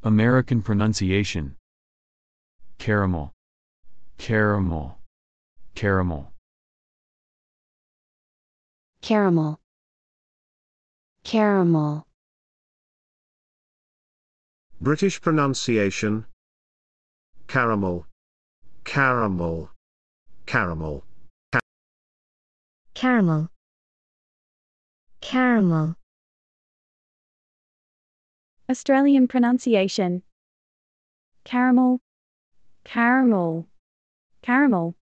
American pronunciation. Caramel, caramel, caramel. Caramel. Caramel. British pronunciation. Caramel, caramel, caramel. Caramel. Caramel. Australian pronunciation. Caramel, caramel, caramel.